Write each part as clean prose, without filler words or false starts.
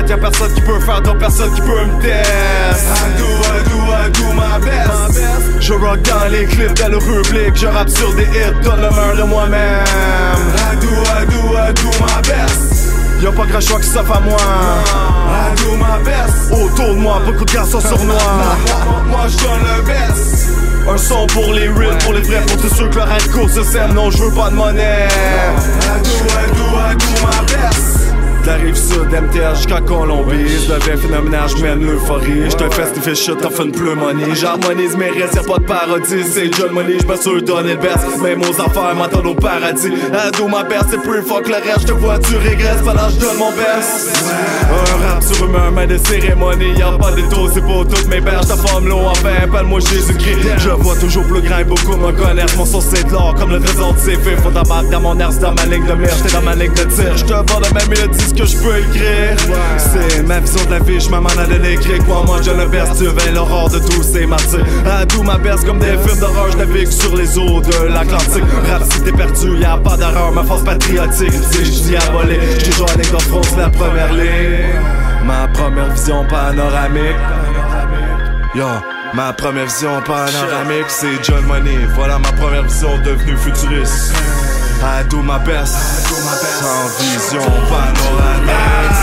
m'arrête, y'a personne qui peut faire donc personne qui peut me test. I do my best. Je rock dans les clips dans le public, je rappe sur des hits, donne le meilleur de moi-même. I do my best. Y'a pas grand choix qui s'offre à moi. I do my best. Autour de moi, beaucoup de garçons sournois. Moi j'donne le best. Un son pour les reals, pour les vrais, pour tous ceux que leur court se sème. Non, j'veux pas de monnaie. I do my best. De la rive sud, MTH jusqu'à Colombie. Je deviens phénoménal, j'mène l'euphorie. J'te festifie shit, t'as fait une pneumonie. J'harmonise mes restes, y'a pas de parodie. C'est John Money, j'me suis donner le best. Même aux affaires, m'entendent au paradis. I do my best, c'est plus fort que le reste. J'te vois, tu régresses pendant que j'donne mon best. Un rap sur rumeur, mais de cérémonie. Y'a pas d'étau, c'est pour toutes mes berges. Ta femme l'eau, enfin, appelle-moi Jésus-Christ. Je vois toujours plus grand et beaucoup me connaissent. Mon son c'est de l'or, comme le trésor de ses filles. Faut t'abattre dans mon air, c'est dans ma ligne de mire. J'étais dans ma ligne de tir. J'te vends la même mélodie que je peux écrire. C'est ma vision de la vie, je m'en à de l'écrire. Crois-moi, je le verse, tu vains l'aurore de tous ces martyrs. I do ma best comme des films d'horreur, je navigue sur les eaux de l'Atlantique. Rap si t'es perdu, y'a pas d'erreur, ma force patriotique. Si je diabolé, j'suis toujours avec en France, la première ligne. Ma première vision panoramique. Yo, ma première vision panoramique, c'est John Money. Voilà ma première vision devenue futuriste. I do my best, sans vision panoramique.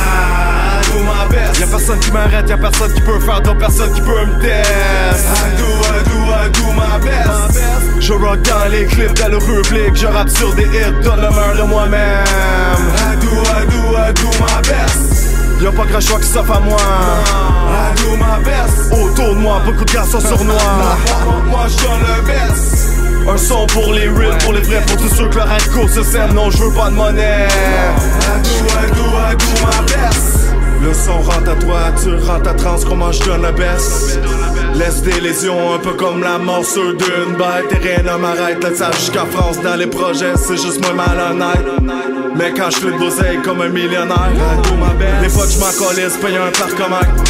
I do my best. Y'a personne qui m'arrête, y'a personne qui peut faire donc personne qui peut me test. I do my best. Je rock dans les clips dans le public, je rappe sur des hits, donne le meilleur de moi-même. I do my best. Y'a pas grand choix qui s'offre à moi. I do my best. Autour de moi, beaucoup de garçons sournois. Moi j'donne le best. Un son pour les reals, pour les vrais, pour tous ceux que leur court se sème. Non, j'veux pas de monnaie. I do my best. Le son rentre à toi, tu rentres à trans, comment j'donne le best. Laisse des lésions, un peu comme la morsure d'une bête. Et rien ne m'arrête, là ça jusqu'à France. Dans les projets, c'est juste moi malhonnête. Mais quand j'fais de l'oseille comme un millionnaire, des fois que j'm'en colisse, paye un parcomètre.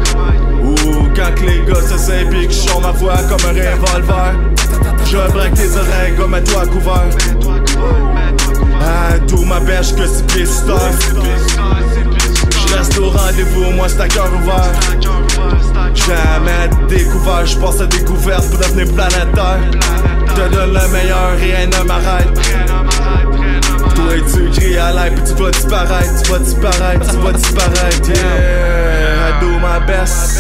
Ou quand les gars s'essayent pis que j'chante ma voix comme un revolver. Je braque tes oreilles comme un toit couvert. I do ma best, que c'est pieds sur terre. J'reste au rendez-vous, moi c'est à cœur ouvert. Jamais découvert, j'passe à découverte pour devenir planétaire. Te donne le meilleur, rien ne m'arrête. Toi tu cries à l'air puis tu vas disparaître, yeah, I do my best.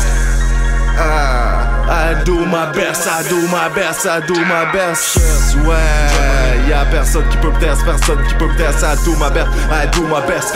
I do my best. Ouais, y'a personne qui peut me tester, I do my best.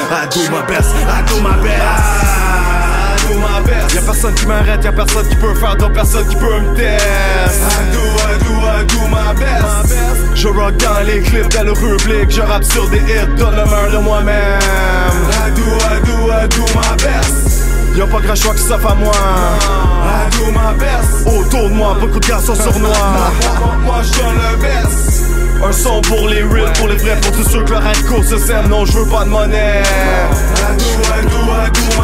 Y'a personne qui m'arrête, y'a personne qui peut faire donc personne qui peut me tester. I do my best. Je rock dans les clips dans le public, je rappe sur des hits, donne le meilleur de moi-même. I do my best. Y'a pas grand choix qui s'offre à moi. I do my best. Autour de moi, beaucoup de garçons sournois. Moi j'donne le best. Un son pour les reals, pour les vrais, pour tous ceux que leur court se sème. Non, j'veux pas de monnaie. I do my